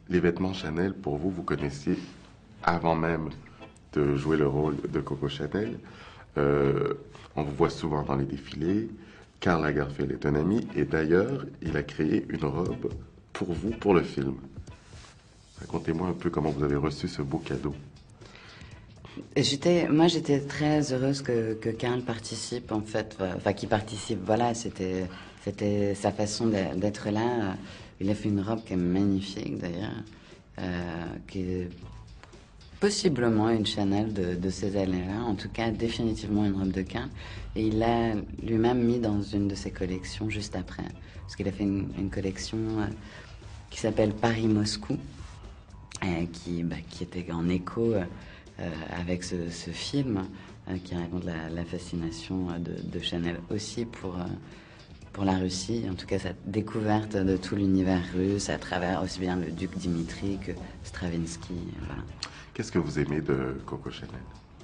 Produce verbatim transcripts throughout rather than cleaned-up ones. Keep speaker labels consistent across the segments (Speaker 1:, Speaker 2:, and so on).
Speaker 1: les vêtements Chanel, pour vous, vous connaissiez avant même de jouer le rôle de Coco Chanel. Euh, on vous voit souvent dans les défilés. Karl Lagerfeld est un ami et d'ailleurs, il a créé une robe pour vous, pour le film. Racontez-moi un peu comment vous avez reçu ce beau cadeau.
Speaker 2: J'étais, moi, j'étais très heureuse que, que Karl participe, en fait, enfin, qu'il participe. Voilà, c'était, c'était sa façon d'être là. Il a fait une robe qui est magnifique, d'ailleurs, euh, qui est possiblement une Chanel de, de ces années-là, en tout cas, définitivement une robe de Karl. Et il l'a lui-même mis dans une de ses collections juste après, parce qu'il a fait une, une collection euh, qui s'appelle Paris-Moscou, euh, qui, bah, qui était en écho. Euh, Euh, avec ce, ce film euh, qui raconte la, la fascination de, de Chanel aussi pour, euh, pour la Russie, en tout cas sa découverte de tout l'univers russe à travers aussi bien le duc Dimitri que Stravinsky. Voilà.
Speaker 1: Qu'est-ce que vous aimez de Coco Chanel?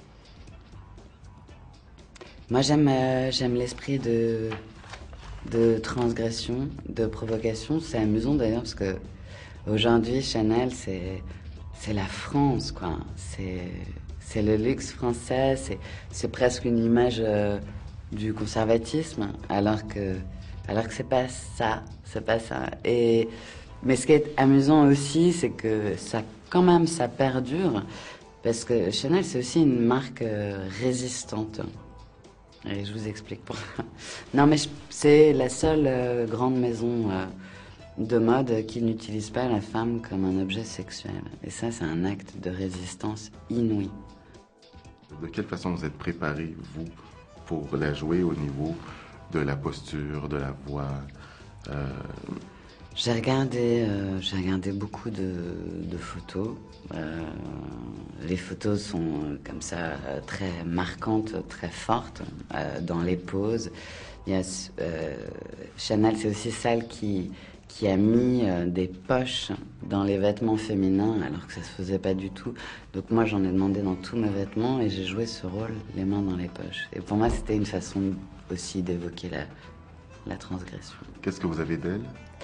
Speaker 2: Moi j'aime euh, j'aime l'esprit de, de transgression, de provocation. C'est amusant d'ailleurs parce que aujourd'hui Chanel c'est... C'est la France, quoi. C'est, c'est le luxe français, c'est, c'est presque une image euh, du conservatisme, alors que, alors que c'est pas ça, c'est pas ça. Et, mais ce qui est amusant aussi, c'est que ça, quand même, ça perdure, parce que Chanel, c'est aussi une marque euh, résistante. Et je vous explique pourquoi. Non, mais je, c'est la seule euh, grande maison euh, de mode qui n'utilise pas la femme comme un objet sexuel. Et ça, c'est un acte de résistance inouï.
Speaker 1: De quelle façon vous êtes préparé, vous, pour la jouer au niveau de la posture, de la voix? euh...
Speaker 2: J'ai regardé, euh, j'ai regardé beaucoup de, de photos. Euh, les photos sont euh, comme ça euh, très marquantes, très fortes euh, dans les poses. Il y a, euh, Chanel, c'est aussi celle qui qui a mis euh, des poches dans les vêtements féminins alors que ça se faisait pas du tout. Donc moi j'en ai demandé dans tous mes vêtements et j'ai joué ce rôle, les mains dans les poches. Et pour moi c'était une façon aussi d'évoquer la, la transgression.
Speaker 1: Qu'est-ce que vous avez d'elle?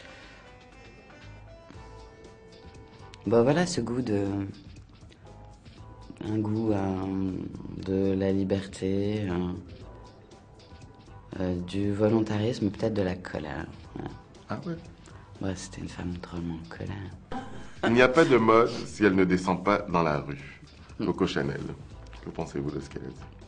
Speaker 2: Bon voilà ce goût de... Un goût euh, de la liberté, euh, euh, du volontarisme, peut-être de la colère. Voilà.
Speaker 1: Ah ouais?
Speaker 2: Ouais, c'était une femme drôlement en colère.
Speaker 1: Il n'y a pas de mode si elle ne descend pas dans la rue. Coco Chanel, que pensez-vous de ce qu'elle a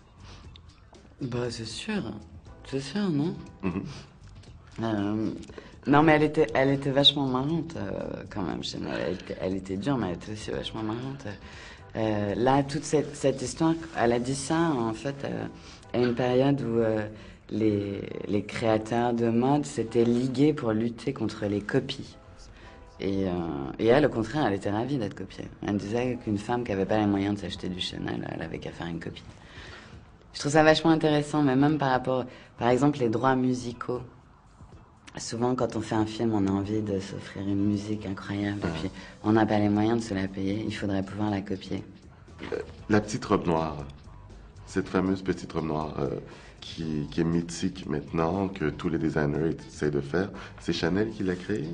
Speaker 1: dit?
Speaker 2: Bah, c'est sûr. C'est sûr, non?
Speaker 1: Mm-hmm.
Speaker 2: euh, Non, mais elle était, elle était vachement marrante, euh, quand même, Chanel. Elle était, elle était dure, mais elle était aussi vachement marrante. Euh, là, toute cette, cette histoire, elle a dit ça, en fait, euh, à une période où... Euh, Les, les créateurs de mode s'étaient ligués pour lutter contre les copies. Et, euh, et elle, au contraire, elle était ravie d'être copiée. Elle disait qu'une femme qui n'avait pas les moyens de s'acheter du Chanel, elle avait qu'à faire une copie. Je trouve ça vachement intéressant, mais même par rapport, par exemple, les droits musicaux. Souvent, quand on fait un film, on a envie de s'offrir une musique incroyable, et puis on n'a pas les moyens de se la payer, il faudrait pouvoir la copier.
Speaker 1: La petite robe noire, cette fameuse petite robe noire... Euh... Qui, qui est mythique maintenant, que tous les designers essaient de faire. C'est Chanel qui l'a créé?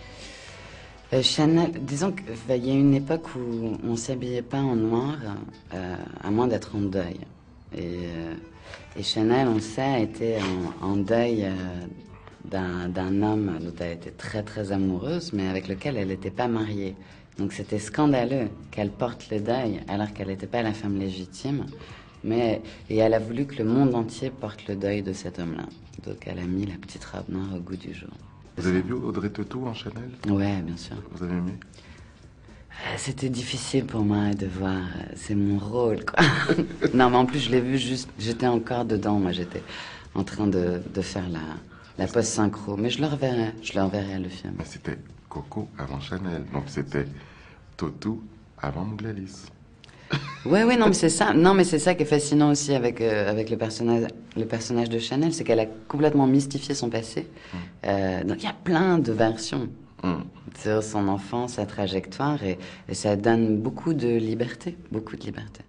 Speaker 2: euh, Chanel, disons qu'il y a une époque où on ne s'habillait pas en noir, euh, à moins d'être en deuil. Et, euh, et Chanel, on le sait, a été en, en deuil euh, d'un, d'un homme dont elle était très très amoureuse, mais avec lequel elle n'était pas mariée. Donc c'était scandaleux qu'elle porte le deuil alors qu'elle n'était pas la femme légitime. Mais, et elle a voulu que le monde entier porte le deuil de cet homme-là. Donc elle a mis la petite robe noire au goût du jour.
Speaker 1: Vous avez vu Audrey Tautou en Chanel?
Speaker 2: Ouais, bien sûr.
Speaker 1: Vous avez aimé?
Speaker 2: C'était difficile pour moi de voir. C'est mon rôle, quoi. Non, mais en plus, je l'ai vu juste... J'étais encore dedans, moi. J'étais en train de, de faire la, la post-synchro. Mais je le reverrai. Je le reverrai, le film.
Speaker 1: Mais c'était Coco avant Chanel. Donc c'était Tautou avant Mouglalis.
Speaker 2: Ouais, ouais, non, mais c'est ça. Non, mais c'est ça qui est fascinant aussi avec euh, avec le personnage, le personnage de Chanel, c'est qu'elle a complètement mystifié son passé. Mm. Euh, donc il y a plein de versions mm. sur son enfance, sa trajectoire, et, et ça donne beaucoup de liberté, beaucoup de liberté.